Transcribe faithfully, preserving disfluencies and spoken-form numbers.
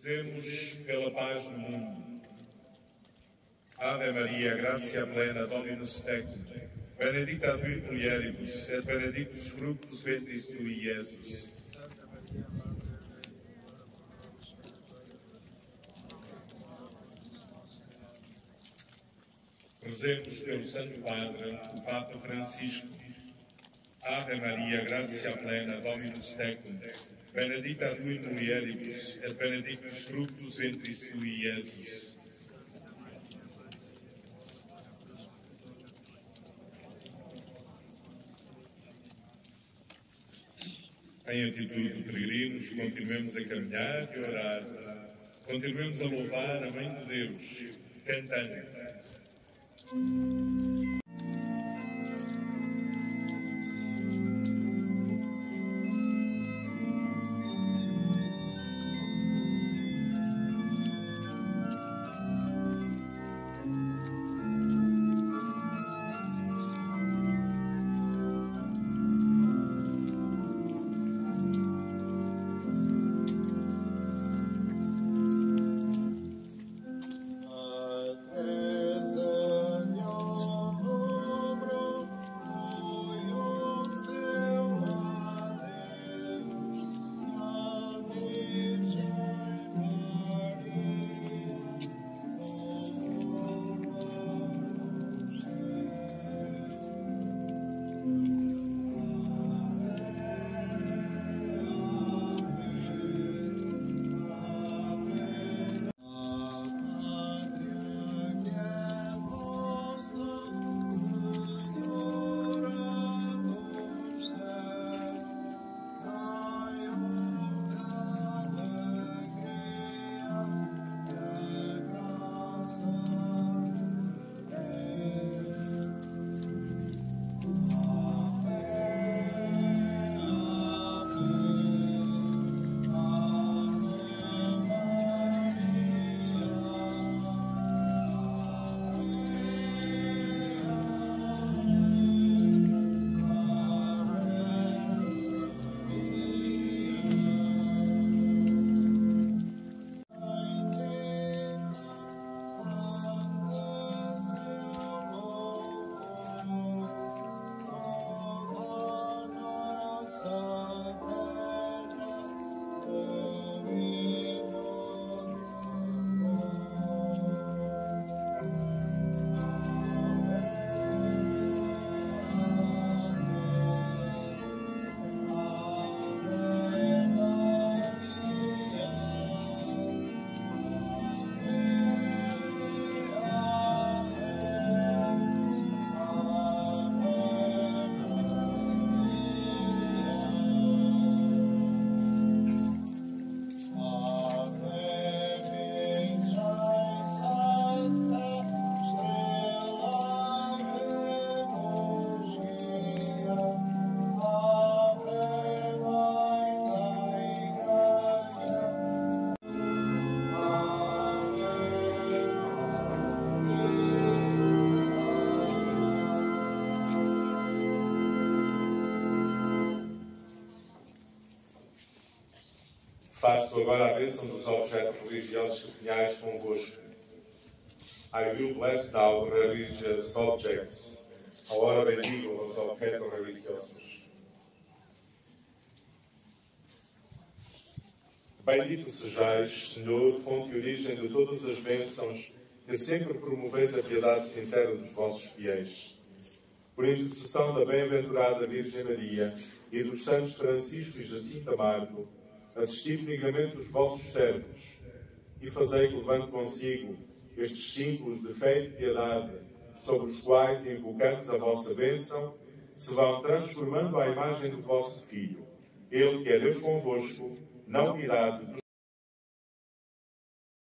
Rezemos pela paz no mundo. Ave Maria, gratia plena, Dominus tecum, benedicta tu in mulieribus, et benedictus fructus ventris tui, Iesus. Rezemos pelo Santo Padre, o Papa Francisco. Ave Maria, gratia plena, Dominus tecum, benedicta tu in mulieribus, et benedictus fructus ventris tui, Iesus. Em atitude, peregrinos, continuemos a caminhar e a orar. Continuemos a louvar a Mãe de Deus, cantando. Faço agora a bênção dos objetos religiosos cerimoniais convosco. I will bless now the religious objects. Agora bendigo os objetos religiosos. Bendito sejais, Senhor, fonte e origem de todas as bênçãos, que sempre promoveis a piedade sincera dos vossos fiéis. Por intercessão da bem-aventurada Virgem Maria e dos santos Francisco e Jacinta Marco, assisti benignamente os vossos servos e fazei que, levando consigo estes símbolos de fé e de piedade, sobre os quais, invocamos a vossa bênção, se vão transformando à imagem do vosso Filho. Ele, que é Deus convosco, não irá de